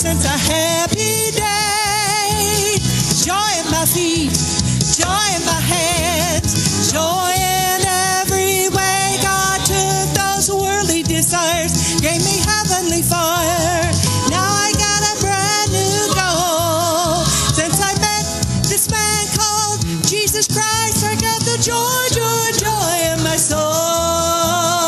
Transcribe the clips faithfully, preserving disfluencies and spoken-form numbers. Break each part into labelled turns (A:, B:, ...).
A: presence a happy day. Joy in my feet, joy in my hands, joy in every way. God took those worldly desires, gave me heavenly fire. Now I got a brand new goal. Since I met this man called Jesus Christ, I got the joy, joy, joy in my soul.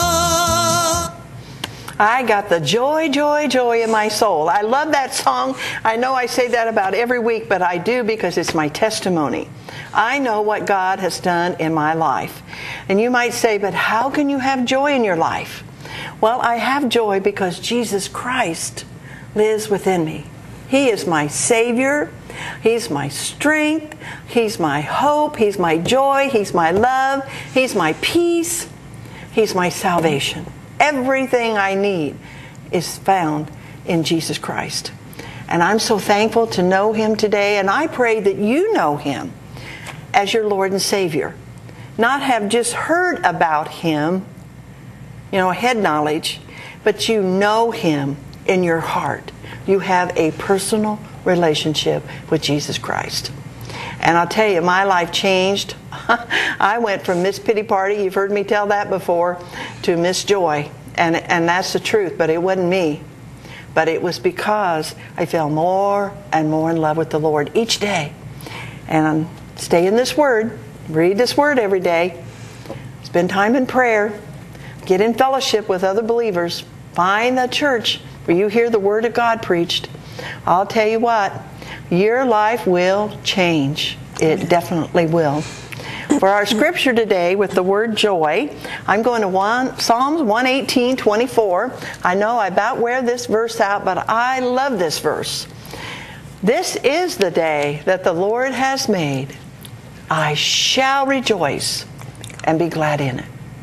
B: I got the joy, joy, joy in my soul. I love that song. I know I say that about every week, but I do because it's my testimony. I know what God has done in my life. And you might say, but how can you have joy in your life? Well, I have joy because Jesus Christ lives within me. He is my Savior. He's my strength. He's my hope. He's my joy. He's my love. He's my peace. He's my salvation. Everything I need is found in Jesus Christ. And I'm so thankful to know Him today, and I pray that you know Him as your Lord and Savior. Not have just heard about Him, you know, head knowledge, but you know Him in your heart. You have a personal relationship with Jesus Christ. And I'll tell you, my life changed. I went from Miss Pity Party, you've heard me tell that before, to Miss Joy. And, and that's the truth, but it wasn't me. But it was because I fell more and more in love with the Lord each day. And stay in this Word. Read this Word every day. Spend time in prayer. Get in fellowship with other believers. Find a church where you hear the Word of God preached. I'll tell you what, your life will change. It definitely will. For our scripture today with the word joy, I'm going to one, Psalms one eighteen, twenty-four. I know I about wear this verse out, but I love this verse. This is the day that the Lord has made. I shall rejoice and be glad in it.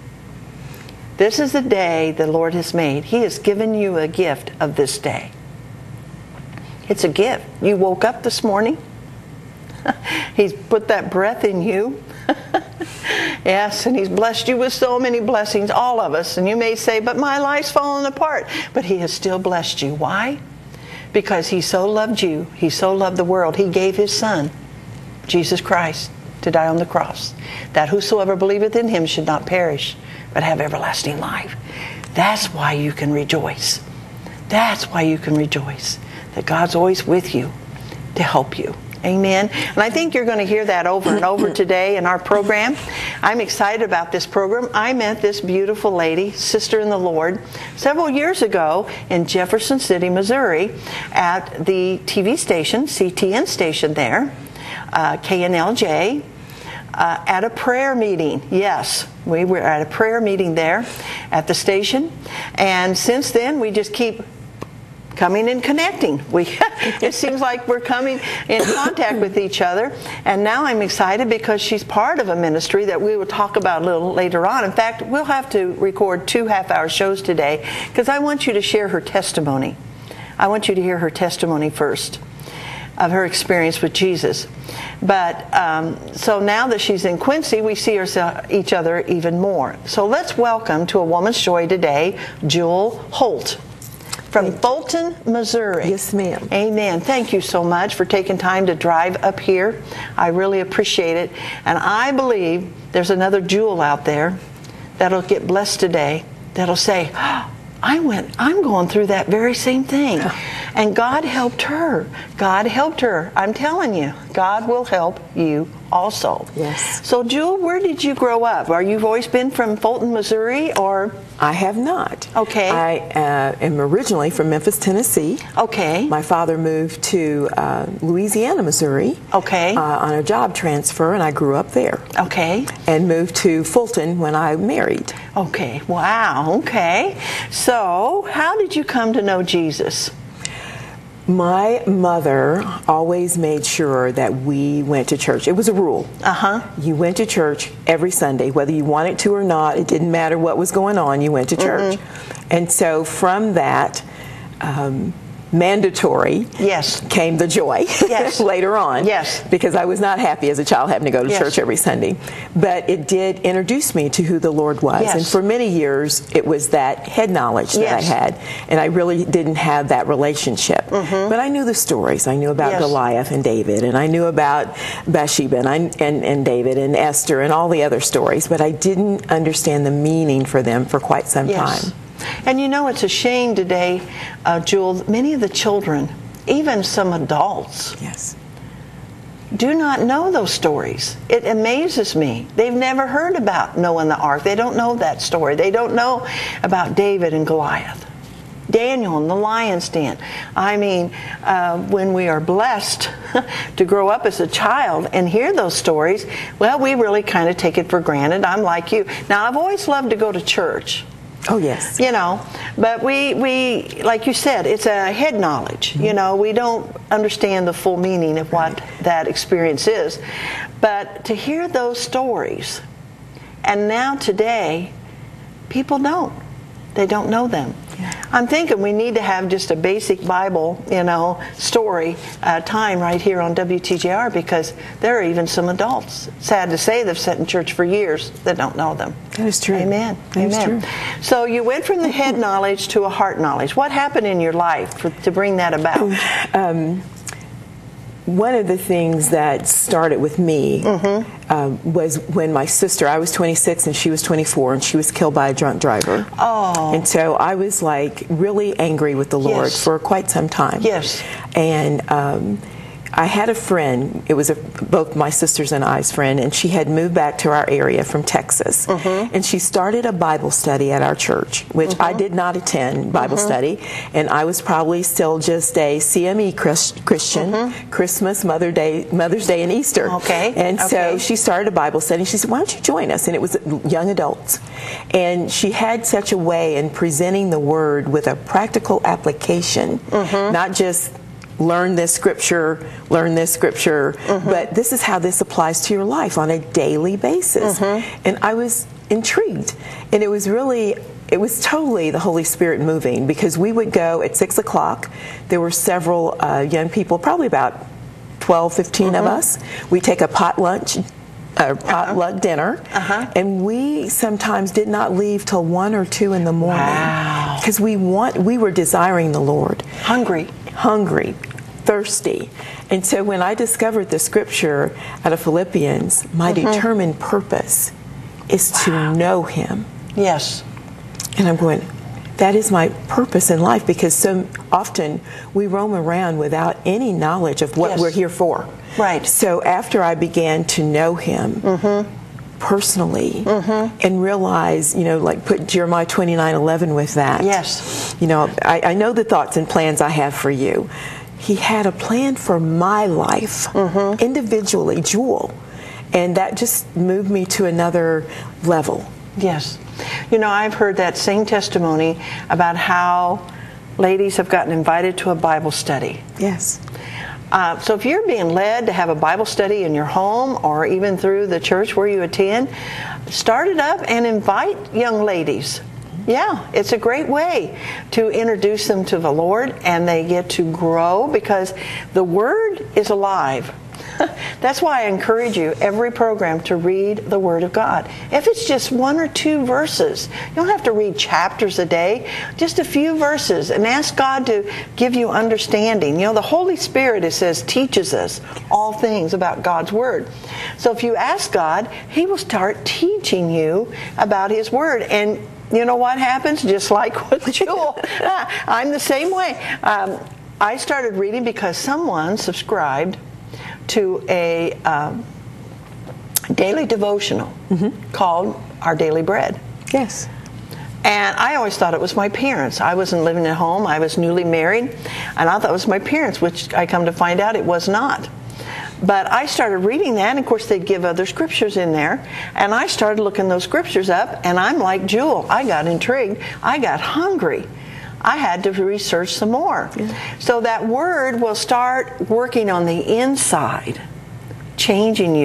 B: This is the day the Lord has made. He has given you a gift of this day. It's a gift. You woke up this morning. He's put that breath in you. Yes, and He's blessed you with so many blessings, all of us. And you may say, but my life's fallen apart. But He has still blessed you. Why? Because He so loved you. He so loved the world. He gave His Son, Jesus Christ, to die on the cross, that whosoever believeth in Him should not perish, but have everlasting life. That's why you can rejoice. That's why you can rejoice, that God's always with you to help you. Amen. And I think you're going to hear that over and over today in our program. I'm excited about this program. I met this beautiful lady, sister in the Lord, several years ago in Jefferson City, Missouri, at the T V station, C T N station there, uh, K N L J, uh, at a prayer meeting. Yes, we were at a prayer meeting there at the station. And since then, we just keep coming and connecting. We it seems like we're coming in contact with each other. And now I'm excited because she's part of a ministry that we will talk about a little later on. In fact, we'll have to record two half-hour shows today because I want you to share her testimony. I want you to hear her testimony first of her experience with Jesus. But um, so now that she's in Quincy, we see ourselves, each other even more. So let's welcome to A Woman's Joy today, Jewel Holt from Fulton, Missouri.
C: Yes, ma'am.
B: Amen. Thank you so much for taking time to drive up here. I really appreciate it. And I believe there's another Jewel out there that'll get blessed today, that'll say, oh, I went, I'm going through that very same thing. And God helped her. God helped her. I'm telling you, God will help you also.
C: Yes.
B: So, Jewel, where did you grow up? Are you always been from Fulton, Missouri, or?
C: I have not.
B: Okay.
C: I uh, am originally from Memphis, Tennessee.
B: Okay.
C: My father moved to uh, Louisiana, Missouri.
B: Okay.
C: Uh, on a job transfer, and I grew up there.
B: Okay.
C: And moved to Fulton when I married.
B: Okay. Wow. Okay. So, how did you come to know Jesus?
C: My mother always made sure that we went to church. It was a rule.
B: Uh-huh.
C: You went to church every Sunday, whether you wanted to or not. It didn't matter what was going on. You went to church. Mm-hmm. And so from that, um, mandatory,
B: yes,
C: came the joy
B: yes.
C: later on.
B: Yes.
C: Because I was not happy as a child having to go to
B: yes.
C: church every Sunday. But it did introduce me to who the Lord was.
B: Yes.
C: And for many years, it was that head knowledge that
B: yes.
C: I had. And I really didn't have that relationship. Mm-hmm. But I knew the stories. I knew about
B: yes.
C: Goliath and David. And I knew about Bathsheba and, I, and, and David and Esther and all the other stories. But I didn't understand the meaning for them for quite some
B: yes.
C: time.
B: And you know, it's a shame today, uh, Jewel, many of the children, even some adults,
C: yes.
B: do not know those stories. It amazes me. They've never heard about Noah and the ark. They don't know that story. They don't know about David and Goliath, Daniel and the lion's den. I mean, uh, when we are blessed to grow up as a child and hear those stories, well, we really kind of take it for granted. I'm like you. Now, I've always loved to go to church.
C: Oh, yes.
B: You know, but we, we, like you said, it's a head knowledge. Mm-hmm. You know, we don't understand the full meaning of what right. that experience is. But to hear those stories, and now today, people don't. They don't know them. Yeah. I'm thinking we need to have just a basic Bible, you know, story uh, time right here on W T J R, because there are even some adults, sad to say, they've sat in church for years that don't know them.
C: That is true.
B: Amen.
C: That
B: Amen.
C: is true.
B: So you went from the head knowledge to a heart knowledge. What happened in your life for, to bring that about?
C: Um, One of the things that started with me mm-hmm. um, was when my sister, I was twenty-six and she was twenty-four, and she was killed by a drunk driver.
B: Oh.
C: And so I was like really angry with the Lord
B: yes.
C: for quite some time.
B: Yes.
C: And um, I had a friend, it was a, both my sister's and I's friend, and she had moved back to our area from Texas. Mm-hmm. And she started a Bible study at our church, which mm-hmm. I did not attend Bible mm-hmm. study. And I was probably still just a C M E Christ, Christian, mm-hmm. Christmas, Mother Day, Mother's Day, and Easter.
B: Okay.
C: And
B: okay.
C: so she started a Bible study. She said, why don't you join us? And it was young adults. And she had such a way in presenting the Word with a practical application, mm-hmm. not just learn this scripture, learn this scripture, mm-hmm. but this is how this applies to your life on a daily basis. Mm-hmm. And I was intrigued. And it was really, it was totally the Holy Spirit moving, because we would go at six o'clock. There were several uh, young people, probably about twelve, fifteen mm-hmm. of us. We take a pot lunch, a potluck uh-huh. dinner, uh-huh. and we sometimes did not leave till one or two in the morning.
B: Wow.
C: Because we want, we were desiring the Lord.
B: Hungry.
C: Hungry, thirsty. And so when I discovered the scripture out of Philippians, my mm-hmm. determined purpose is wow. to know Him.
B: Yes.
C: And I'm going, that is my purpose in life, because so often we roam around without any knowledge of what
B: yes.
C: we're here for.
B: Right.
C: So after I began to know Him mm-hmm. personally mm-hmm. and realize, you know, like put Jeremiah twenty-nine eleven with that.
B: Yes.
C: You know, I, I know the thoughts and plans I have for you. He had a plan for my life, mm-hmm. individually, Jewel. And that just moved me to another level.
B: Yes. You know, I've heard that same testimony about how ladies have gotten invited to a Bible study.
C: Yes.
B: Uh, so if you're being led to have a Bible study in your home or even through the church where you attend, start it up and invite young ladies. Yeah, it's a great way to introduce them to the Lord, and they get to grow, because the Word is alive. That's why I encourage you every program to read the Word of God. If it's just one or two verses, you don't have to read chapters a day, just a few verses, and ask God to give you understanding. You know, the Holy Spirit, it says, teaches us all things about God's Word. So if you ask God, He will start teaching you about His Word. And you know what happens? Just like with Jewel. I'm the same way. Um, I started reading because someone subscribed to a um, daily devotional mm-hmm. called Our Daily Bread.
C: Yes.
B: And I always thought it was my parents. I wasn't living at home. I was newly married. And I thought it was my parents, which I come to find out it was not. But I started reading that, and of course they'd give other scriptures in there. And I started looking those scriptures up, and I'm like Jewel. I got intrigued. I got hungry. I had to research some more. Yeah. So that Word will start working on the inside, changing you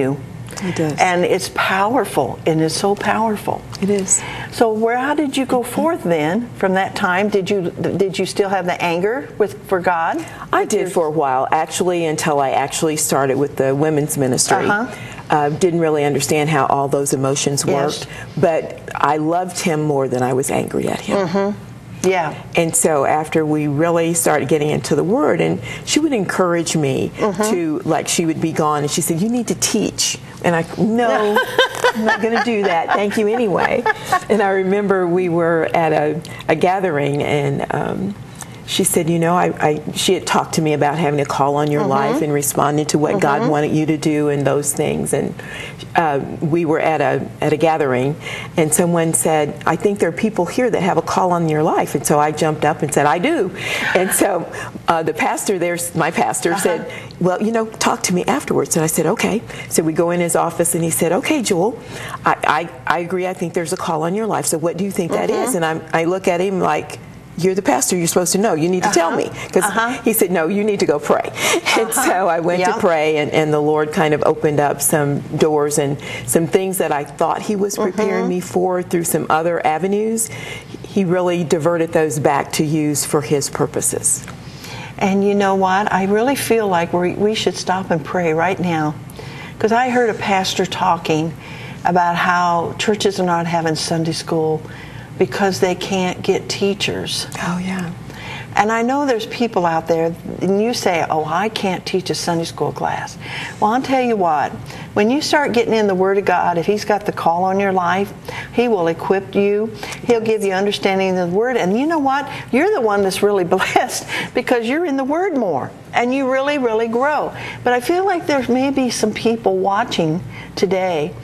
C: It does.
B: And it's powerful, and it's so powerful.
C: It is.
B: So where, how did you go forth then from that time? Did you did you still have the anger with for God?
C: I did for a while, actually, until I actually started with the women's ministry.
B: Uh-huh.
C: Uh, didn't really understand how all those emotions worked,
B: Yes.
C: but I loved him more than I was angry at him.
B: Mm-hmm. Yeah.
C: And so after we really started getting into the Word, and she would encourage me
B: Mm-hmm.
C: to, like, she would be gone, and she said, you need to teach. And I, no, I'm not going to do that. Thank you anyway. And I remember we were at a, a gathering, and um, she said, you know, I, I, she had talked to me about having a call on your
B: Mm-hmm.
C: life and responding to what
B: Mm-hmm.
C: God wanted you to do and those things. And uh, we were at a at a gathering, and someone said, I think there are people here that have a call on your life. And so I jumped up and said, I do. And so uh, the pastor there, my pastor,
B: Uh-huh.
C: said, well, you know, talk to me afterwards. And I said, okay. So we go in his office, and he said, okay, Jewel, I, I, I agree. I think there's a call on your life. So what do you think that
B: Mm-hmm.
C: is? And I'm, I look at him like, you're the pastor, you're supposed to know. You need to tell
B: Uh-huh.
C: me. Because
B: Uh-huh.
C: he said, no, you need to go pray. And so I went
B: Yeah.
C: to pray, and, and the Lord kind of opened up some doors and some things that I thought he was preparing me for through some other avenues. He really diverted those back to use for his purposes.
B: And you know what? I really feel like we we should stop and pray right now. Because I heard a pastor talking about how churches are not having Sunday school because they can't get teachers.
C: Oh, yeah.
B: And I know there's people out there, and you say, oh, I can't teach a Sunday school class. Well, I'll tell you what, when you start getting in the Word of God, if He's got the call on your life, He will equip you. He'll give you understanding of the Word. And you know what? You're the one that's really blessed because you're in the Word more, and you really, really grow. But I feel like there may be some people watching today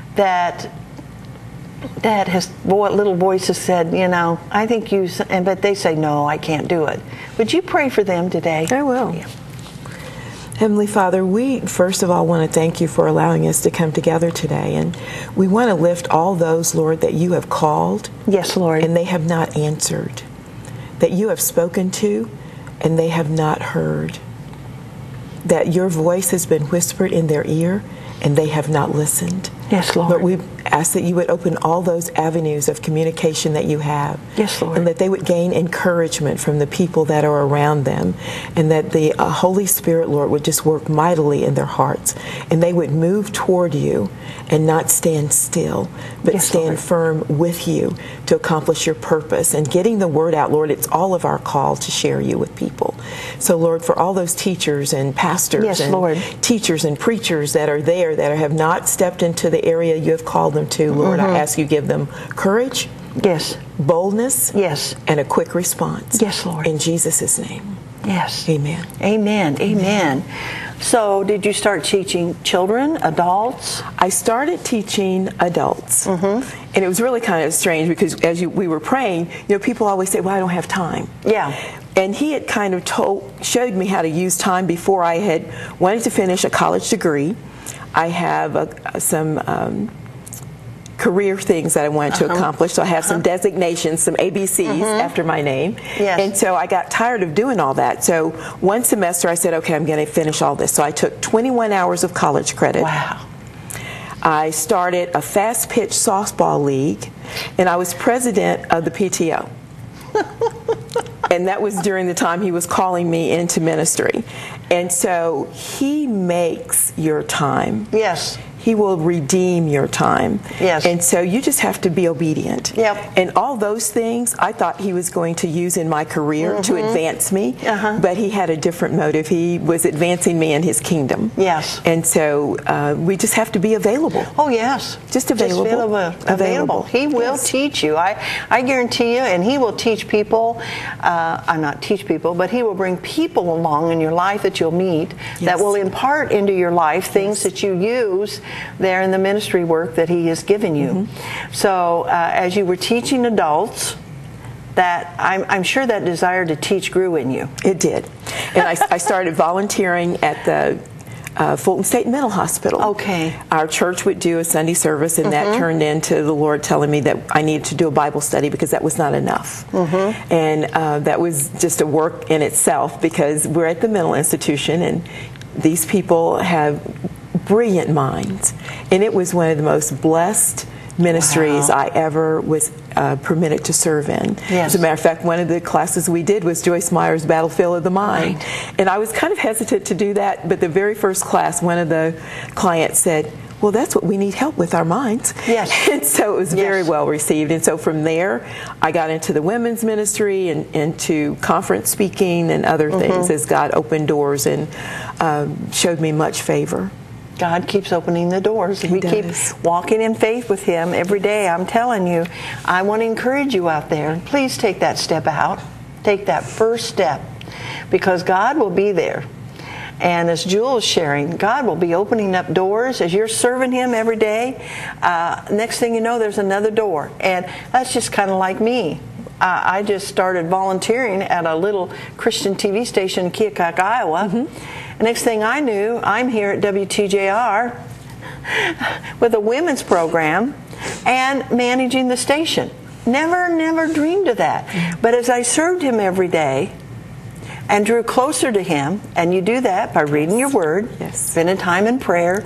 B: that that has boy, little voices said, you know, I think you, and but they say, no, I can't do it. Would you pray for them today?
C: I will.
B: Yeah.
C: Heavenly Father, we first of all want to thank you for allowing us to come together today. And we want to lift all those, Lord, that you have called.
B: Yes, Lord.
C: And they have not answered. That you have spoken to and they have not heard. That your voice has been whispered in their ear and they have not listened.
B: Yes, Lord.
C: But we ask that you would open all those avenues of communication that you have.
B: Yes, Lord.
C: And that they would gain encouragement from the people that are around them. And that the uh, Holy Spirit, Lord, would just work mightily in their hearts. And they would move toward you and not stand still, but
B: Yes,
C: stand
B: Lord.
C: firm with you to accomplish your purpose. And getting the word out, Lord, it's all of our call to share you with people. So, Lord, for all those teachers and pastors
B: Yes,
C: and
B: Lord.
C: teachers and preachers that are there that have not stepped into the area you have called them to, Lord,
B: Mm-hmm.
C: I ask you give them courage,
B: Yes.
C: boldness,
B: Yes.
C: and a quick response.
B: Yes, Lord.
C: In Jesus' name.
B: Yes.
C: Amen.
B: Amen. Amen. So, did you start teaching children, adults?
C: I started teaching adults,
B: Mm-hmm.
C: and it was really kind of strange because as you, we were praying, you know, people always say, "Well, I don't have time."
B: Yeah.
C: And he had kind of told, showed me how to use time before I had wanted to finish a college degree. I have a, some um, career things that I wanted to
B: Uh-huh.
C: accomplish, so I have some designations, some A B Cs after my name.
B: Yes.
C: And so I got tired of doing all that. So one semester I said, okay, I'm going to finish all this. So I took twenty-one hours of college credit.
B: Wow.
C: I started a fast pitch softball league, and I was president of the P T O. And that was during the time he was calling me into ministry. And so he makes your time.
B: Yes.
C: He will redeem your time.
B: Yes.
C: And so you just have to be obedient.
B: Yep.
C: And all those things I thought he was going to use in my career to advance me,
B: Uh-huh.
C: but he had a different motive. He was advancing me in his kingdom.
B: Yes.
C: And so uh, we just have to be available.
B: Oh, yes.
C: Just available.
B: available.
C: Available.
B: available. He will
C: Yes.
B: teach you. I, I guarantee you, and he will teach people. Uh, I'm not teach people, but he will bring people along in your life that you'll meet that
C: Yes.
B: will impart into your life things that you use there in the ministry work that he has given you.
C: Mm-hmm.
B: So uh, as you were teaching adults, that I'm, I'm sure that desire to teach grew in you.
C: It did. And I, I started volunteering at the uh, Fulton State Mental Hospital.
B: Okay.
C: Our church would do a Sunday service, and that turned into the Lord telling me that I needed to do a Bible study because that was not enough. Mm-hmm. And uh, that was just a work in itself because we're at the mental institution, and these people have brilliant minds. And it was one of the most blessed ministries
B: Wow.
C: I ever was uh, permitted to serve in.
B: Yes.
C: As a matter of fact, one of the classes we did was Joyce Meyer's Battlefield of the Mind.
B: Right.
C: And I was kind of hesitant to do that, but the very first class, one of the clients said, well, that's what we need help with, our minds.
B: Yes.
C: And so it was very
B: Yes.
C: well received. And so from there, I got into the women's ministry and into conference speaking and other
B: Mm-hmm.
C: things as God opened doors and um, showed me much favor.
B: God keeps opening the doors.
C: He
B: we
C: does.
B: keep walking in faith with Him every day. I'm telling you, I want to encourage you out there. Please take that step out. Take that first step, because God will be there. And as Jewel is sharing, God will be opening up doors as you're serving Him every day. Uh, next thing you know, there's another door. And that's just kind of like me. Uh, I just started volunteering at a little Christian T V station in Keokuk, Iowa. Mm-hmm. Next thing I knew, I'm here at W T J R with a women's program and managing the station. Never, never dreamed of that. But as I served Him every day and drew closer to Him, and you do that by reading your Word,
C: Yes.
B: spending time in prayer,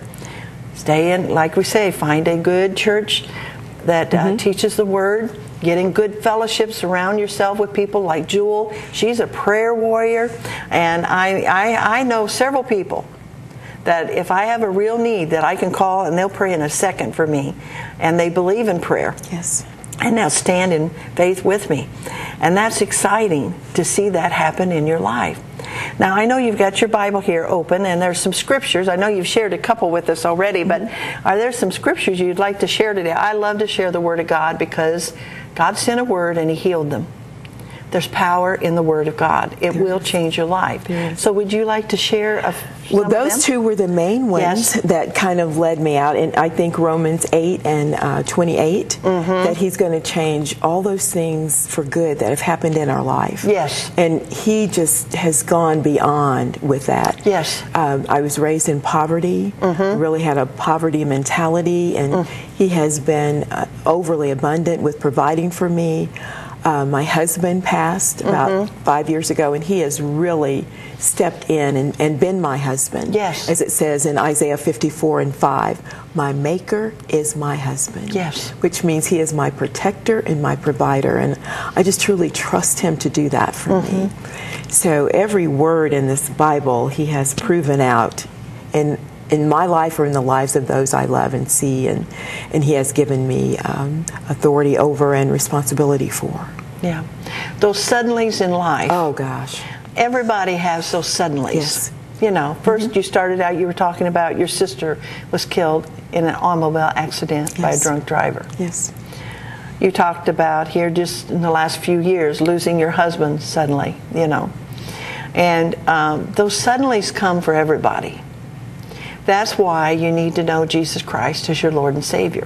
B: stay in, like we say, find a good church that uh, teaches the Word, getting good fellowship, surround yourself with people like Jewel. She's a prayer warrior, and I, I, I know several people that if I have a real need that I can call and they'll pray in a second for me, and they believe in prayer.
C: Yes.
B: And now stand in faith with me. And that's exciting to see that happen in your life. Now, I know you've got your Bible here open, and there's some scriptures. I know you've shared a couple with us already, but are there some scriptures you'd like to share today? I love to share the Word of God because God sent a word and He healed them. There's power in the Word of God. It will change your life. So would you like to share a
C: Well, those two were the main ones
B: Yes.
C: that kind of led me out. And I think Romans eight and uh, twenty-eight,
B: Mm-hmm.
C: that He's going to change all those things for good that have happened in our life.
B: Yes.
C: And He just has gone beyond with that.
B: Yes.
C: Um, I was raised in poverty,
B: Mm-hmm.
C: really had a poverty mentality, and
B: Mm.
C: He has been uh, overly abundant with providing for me. Uh, my husband passed about
B: Mm-hmm.
C: five years ago, and he has really stepped in and, and been my husband.
B: Yes.
C: As it says in Isaiah fifty-four and five, my maker is my husband.
B: Yes.
C: Which means He is my protector and my provider, and I just truly trust Him to do that for
B: Mm-hmm.
C: me. So every word in this Bible He has proven out in in my life or in the lives of those I love and see, and, and He has given me um, authority over and responsibility for.
B: Yeah. Those suddenlies in life.
C: Oh, gosh.
B: Everybody has those suddenlies.
C: Yes.
B: You know, 1st you started out, you were talking about your sister was killed in an automobile accident by a
C: Yes.
B: drunk driver.
C: Yes.
B: You talked about here just in the last few years losing your husband suddenly, you know. And um, those suddenlies come for everybody. That's why you need to know Jesus Christ as your Lord and Savior,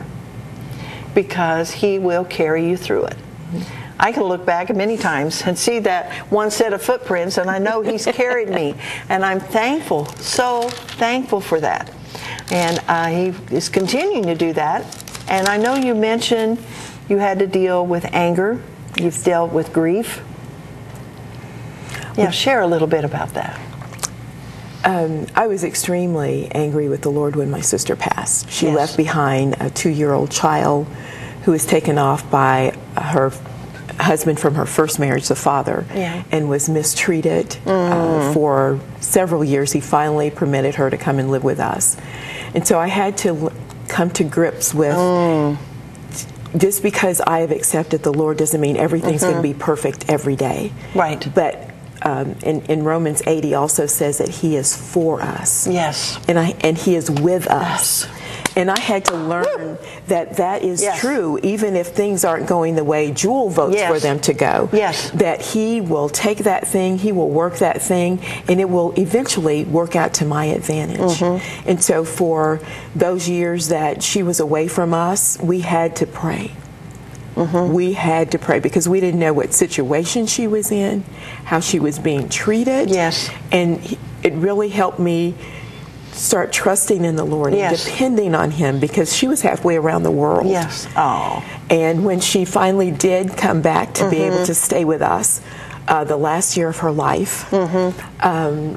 B: because He will carry you through it. I can look back many times and see that one set of footprints, and I know He's carried me, and I'm thankful, so thankful for that. And uh, He is continuing to do that. And I know you mentioned you had to deal with anger. You've dealt with grief. Yeah, share a little bit about that.
C: Um, I was extremely angry with the Lord when my sister passed. She
B: Yes.
C: left behind a two-year-old child who was taken off by her husband from her first marriage, the father,
B: Yeah.
C: and was mistreated uh, for several years. He finally permitted her to come and live with us. And so I had to l- come to grips with just because I have accepted the Lord doesn't mean everything's going to be perfect every day.
B: Right.
C: But um, in, in Romans eight, He also says that He is for us.
B: Yes.
C: And I and He is with us.
B: Yes.
C: And I had to learn that that is
B: Yes.
C: true, even if things aren't going the way Jewel votes
B: Yes.
C: for them to go.
B: Yes.
C: That He will take that thing, He will work that thing, and it will eventually work out to my advantage.
B: Mm-hmm.
C: And so for those years that she was away from us, we had to pray.
B: Mm-hmm.
C: We had to pray because we didn't know what situation she was in, how she was being treated.
B: Yes.
C: And he- it really helped me start trusting in the Lord
B: Yes.
C: and depending on Him, because she was halfway around the world.
B: Yes. Oh.
C: And when she finally did come back to be able to stay with us, uh, the last year of her life, um,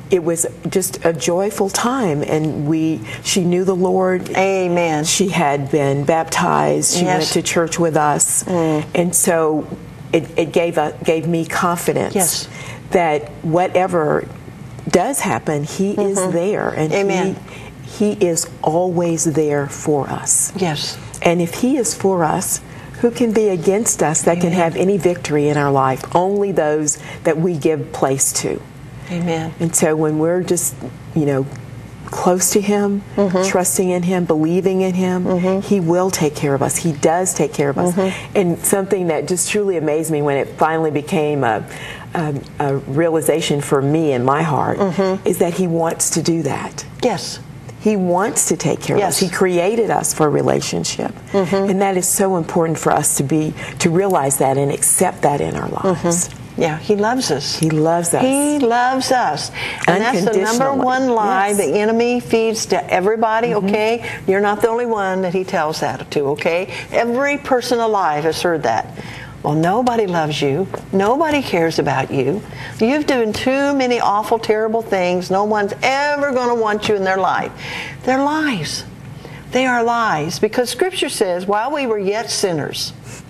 C: it was just a joyful time, and we she knew the Lord.
B: Amen.
C: She had been baptized. She
B: Yes.
C: went to church with us,
B: Mm.
C: and so it, it gave a, gave me confidence
B: Yes.
C: that whatever does happen, He is there, and
B: Amen.
C: He He is always there for us.
B: Yes.
C: And if He is for us, who can be against us that can have any victory in our life? Only those that we give place to.
B: Amen.
C: And so when we're just, you know, close to Him,
B: Mm-hmm.
C: trusting in Him, believing in Him, He will take care of us. He does take care of us.
B: Mm-hmm.
C: And something that just truly amazed me when it finally became a, a, a realization for me in my heart
B: Mm-hmm.
C: is that He wants to do that.
B: Yes.
C: He wants to take care
B: Yes.
C: of us. He created us for a relationship. And that is so important for us to be, to realize that and accept that in our lives.
B: Yeah, He loves us.
C: He loves us.
B: He loves us. And that's the number
C: Unconditionally.
B: one lie
C: Yes.
B: the enemy feeds to everybody, okay? You're not the only one that he tells that to, okay? Every person alive has heard that. Well, nobody loves you. Nobody cares about you. You've done too many awful, terrible things. No one's ever going to want you in their life. They're lies. They are lies. Because Scripture says, while we were yet sinners,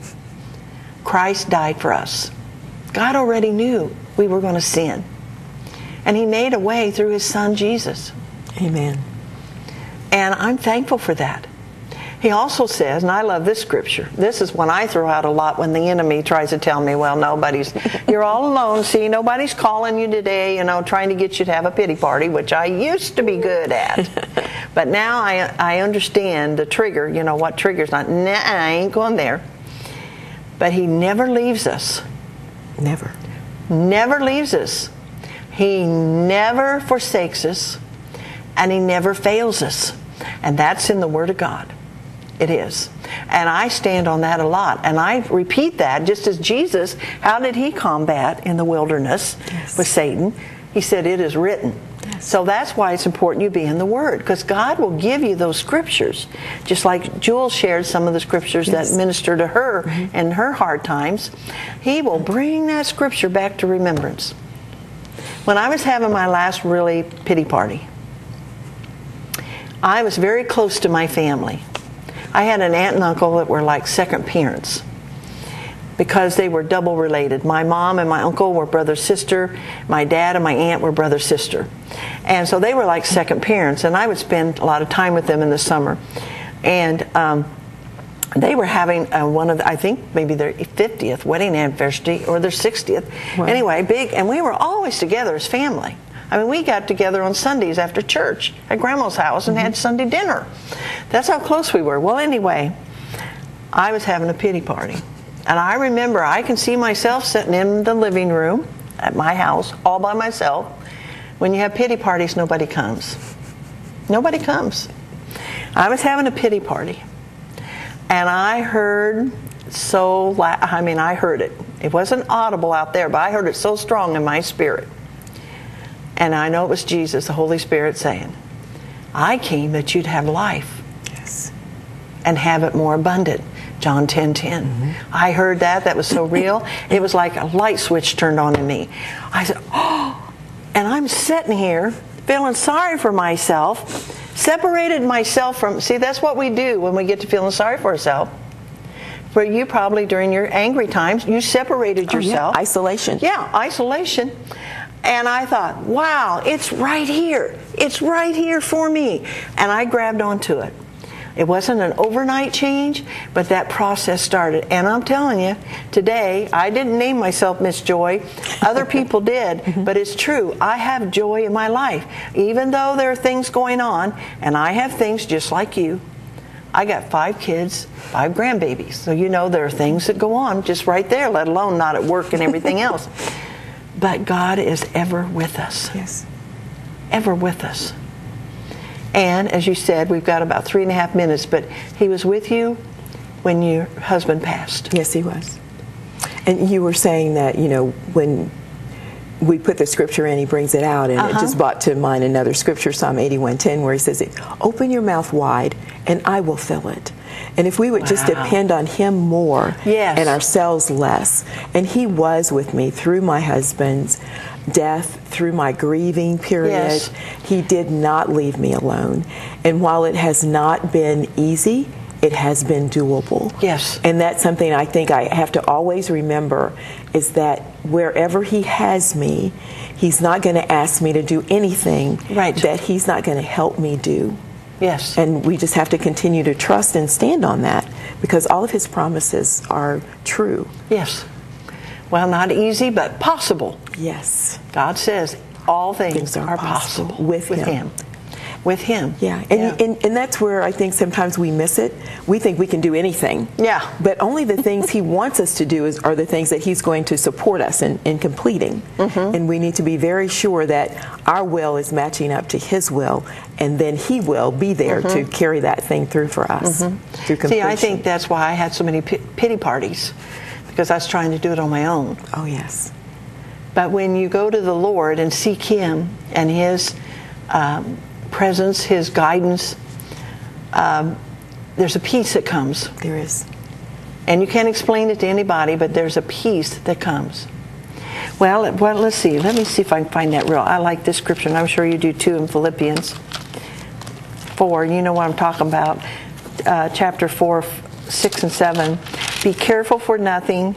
B: Christ died for us. God already knew we were going to sin. And He made a way through His Son, Jesus.
C: Amen.
B: And I'm thankful for that. He also says, and I love this scripture, this is one I throw out a lot when the enemy tries to tell me, well, nobody's, you're all alone, see, nobody's calling you today, you know, trying to get you to have a pity party, which I used to be good at. But now I, I understand the trigger, you know, what triggers, not, nah, I ain't going there. But He never leaves us.
C: Never.
B: Never leaves us. He never forsakes us, and He never fails us. And that's in the Word of God. It is. And I stand on that a lot. And I repeat that just as Jesus, how did He combat in the wilderness
C: Yes.
B: with Satan? He said, it is written.
C: Yes.
B: So that's why it's important you be in the Word, because God will give you those scriptures. Just like Jewel shared some of the scriptures
C: Yes.
B: that minister to her mm-hmm. in her hard times. He will bring that scripture back to remembrance. When I was having my last really pity party, I was very close to my family. I had an aunt and uncle that were like second parents because they were double related. My mom and my uncle were brother-sister. My dad and my aunt were brother-sister. And so they were like second parents, and I would spend a lot of time with them in the summer. And um, they were having uh, one of, the, I think maybe their fiftieth wedding anniversary or their sixtieth.
C: Wow.
B: Anyway, big, and we were always together as family. I mean, we got together on Sundays after church at Grandma's house and mm-hmm. had Sunday dinner. That's how close we were. Well, anyway, I was having a pity party. And I remember, I can see myself sitting in the living room at my house all by myself. When you have pity parties, nobody comes. Nobody comes. I was having a pity party. And I heard so, la- I mean, I heard it. It wasn't audible out there, but I heard it so strong in my spirit. And I know it was Jesus, the Holy Spirit, saying, I came that you'd have life.
C: Yes.
B: And have it more abundant. John ten ten. Mm-hmm. I heard that. That was so real. It was like a light switch turned on in me. I said, oh. And I'm sitting here feeling sorry for myself, separated myself from, see, that's what we do when we get to feeling sorry for ourselves. For you probably during your angry times, you separated
C: Oh,
B: yourself.
C: yeah. Isolation.
B: Yeah, isolation. And I thought, wow, it's right here. It's right here for me. And I grabbed onto it. It wasn't an overnight change, but that process started. And I'm telling you, today, I didn't name myself Miss Joy. Other people did. Mm-hmm. But it's true. I have joy in my life. Even though there are things going on, and I have things just like you. I got five kids, five grandbabies. So you know there are things that go on just right there, let alone not at work and everything else. But God is ever with us.
C: Yes.
B: Ever with us. And as you said, we've got about three and a half minutes, but He was with you when your husband passed.
C: Yes, He was. And you were saying that, you know, when we put the scripture in, He brings it out, and uh-huh. it just brought to mind another scripture, Psalm eighty-one ten, where He says, open your mouth wide, and I will fill it. And if we would wow. just depend on Him more
B: yes.
C: and ourselves less, and He was with me through my husband's death, through my grieving period,
B: Yes.
C: He did not leave me alone. And while it has not been easy, it has been doable.
B: Yes.
C: And that's something I think I have to always remember, is that wherever He has me, He's not going to ask me to do anything
B: Right.
C: that He's not going to help me do.
B: Yes.
C: And we just have to continue to trust and stand on that, because all of His promises are true.
B: Yes. Well, not easy, but possible.
C: Yes.
B: God says all things,
C: Things are
B: are,
C: possible
B: possible,
C: with Him.
B: Him. With Him.
C: Yeah. And,
B: Yeah.
C: And, and that's where I think sometimes we miss it. We think we can do anything.
B: Yeah.
C: But only the things He wants us to do is, are the things that He's going to support us in, in completing. Mm-hmm. And we need to be very sure that our will is matching up to His will, and then He will be there mm-hmm. to carry that thing through for us. Mm-hmm. Through completion.
B: See, I think that's why I had so many p- pity parties, because I was trying to do it on my own.
C: Oh, yes.
B: But when you go to the Lord and seek Him and His um, presence, His guidance, um, there's a peace that comes.
C: There is.
B: And you can't explain it to anybody, but there's a peace that comes. Well, well, let's see. Let me see if I can find that real. I like this scripture, and I'm sure you do too, in Philippians four. You know what I'm talking about. Uh, chapter four, six, and seven. Be careful for nothing.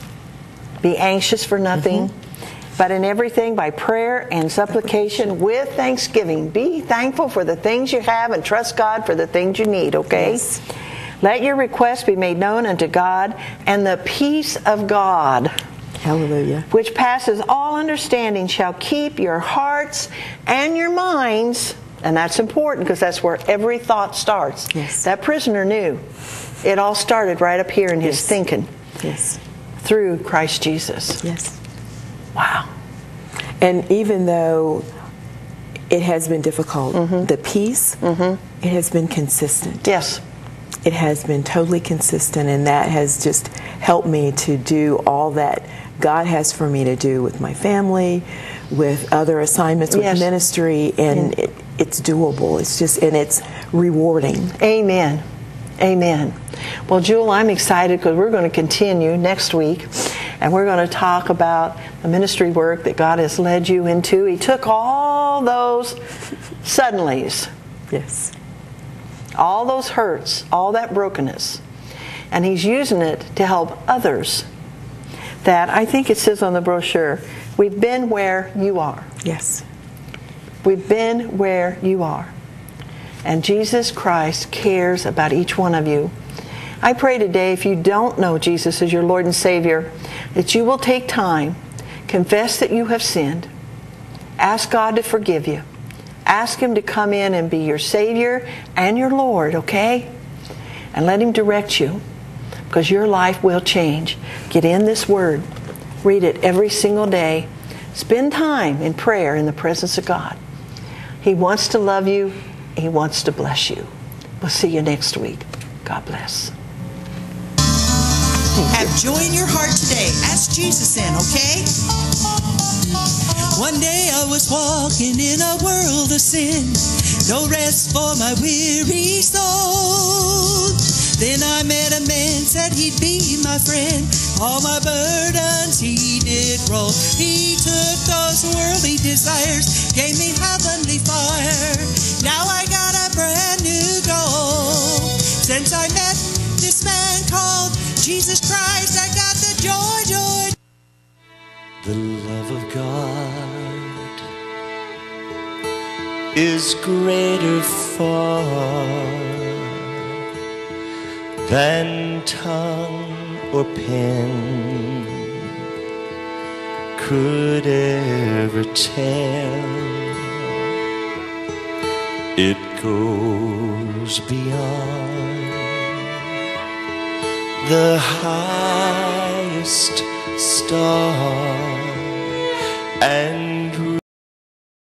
B: Be anxious for nothing. Mm-hmm. But in everything, by prayer and supplication with thanksgiving, be thankful for the things you have and trust God for the things you need, okay?
C: Yes.
B: Let your requests be made known unto God, and the peace of God,
C: Hallelujah,
B: which passes all understanding, shall keep your hearts and your minds. And that's important, because that's where every thought starts.
C: Yes.
B: That prisoner knew. It all started right up here in his
C: Yes.
B: thinking.
C: Yes.
B: Through Christ Jesus.
C: Yes.
B: Wow.
C: And even though it has been difficult,
B: Mm-hmm.
C: the peace, mm-hmm. it has been consistent.
B: Yes.
C: It has been totally consistent, and that has just helped me to do all that God has for me to do with my family, with other assignments, with
B: Yes.
C: ministry, and
B: Yeah.
C: it, it's doable. It's just, and it's rewarding.
B: Amen. Amen. Well, Jewel, I'm excited because we're going to continue next week, and we're going to talk about the ministry work that God has led you into. He took all those suddenlies,
C: Yes.
B: all those hurts, all that brokenness, and He's using it to help others. That, I think it says on the brochure, we've been where you are.
C: Yes.
B: We've been where you are. And Jesus Christ cares about each one of you. I pray today, if you don't know Jesus as your Lord and Savior, that you will take time, confess that you have sinned, ask God to forgive you, ask Him to come in and be your Savior and your Lord, okay? And let Him direct you, because your life will change. Get in this Word. Read it every single day. Spend time in prayer in the presence of God. He wants to love you. He wants to bless you. We'll see you next week. God bless.
A: Have joy in your heart today. Ask Jesus in, okay? One day I was walking in a world of sin, no rest for my weary soul. Then I met a man, said he'd be my friend. All my burdens he did roll. He took those worldly desires, gave me heavenly fire. Now I got a brand new goal. Since I met this man called Jesus Christ, I got the joy, joy.
D: The love of God is greater far than tongue or pen could ever tell. It goes beyond the highest star and